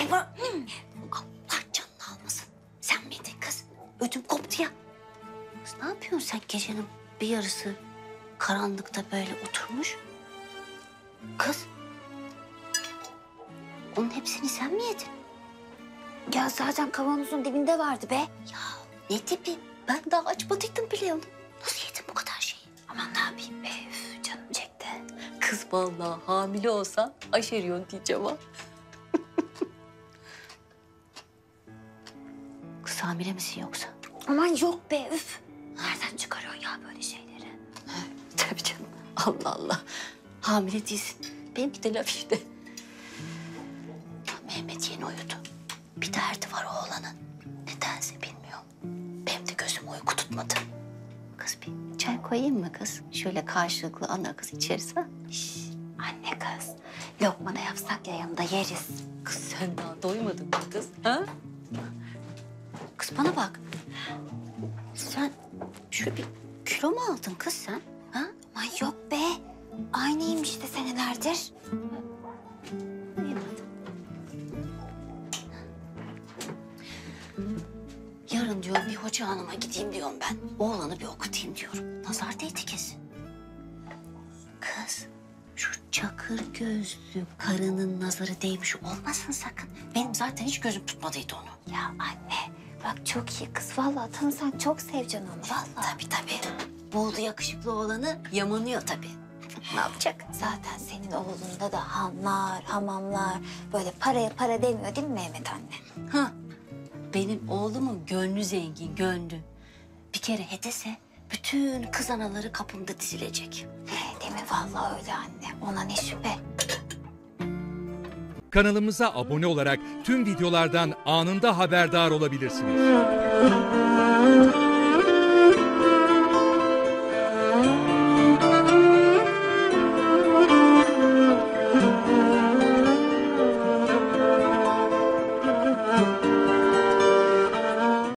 Allah canını almasın. Sen miydin kız? Ödüm koptu ya. Kız ne yapıyorsun sen gecenin bir yarısı karanlıkta böyle oturmuş? Kız. Onun hepsini sen mi yedin? Ya zaten kavanozun dibinde vardı be. Ya ne tipi? Ben daha açmadıydım bile onu. Nasıl yedin bu kadar şeyi? Aman ne yapayım be, üf, canım çekti. Kız vallahi hamile olsan aşeriyon diyeceğim ha. Kız hamile misin yoksa? Aman yok be, üf. Nereden çıkarıyor ya böyle şeyleri? Tabii canım. Allah Allah. Hamile değilsin. Benimki de laf işte. Mehmet yeni uyudu. Bir derdi var oğlanın. Nedense bilmiyorum. Benim de gözüm uyku tutmadı. Kız bir çay koyayım mı kız? Şöyle karşılıklı ana kız içeriz ha? Anne kız, lokma da yapsak ya yanında yeriz. Kız sen daha doymadın mı kız? Ha? Kız bana bak. Sen şöyle bir kilo mu aldın kız sen? Ha? Aman yok be, aynıyım işte senelerdir. İyi hadi. Yarın diyorum bir hoca hanıma gideyim diyorum ben. Oğlanı bir okutayım diyorum. Nazar değdi kesin. Kız şu çakır gözlü karının nazarı değmiş olmasın sakın. Benim zaten hiç gözüm tutmadıydı onu. Ya anne, bak çok iyi kız. Vallahi tanısan çok seveceksin onu. Vallahi. Tabii. Buldu yakışıklı oğlanı yamanıyor tabii. Ne yapacak? Zaten senin oğlunda da hanlar, hamamlar, böyle paraya para demiyor değil mi Mehmet anne? Ha, benim oğlumun gönlü zengin, gönlü. Bir kere hedese bütün kız anaları kapımda dizilecek. Değil mi? Vallahi öyle anne. Ona ne şüphe. Kanalımıza abone olarak tüm videolardan anında haberdar olabilirsiniz.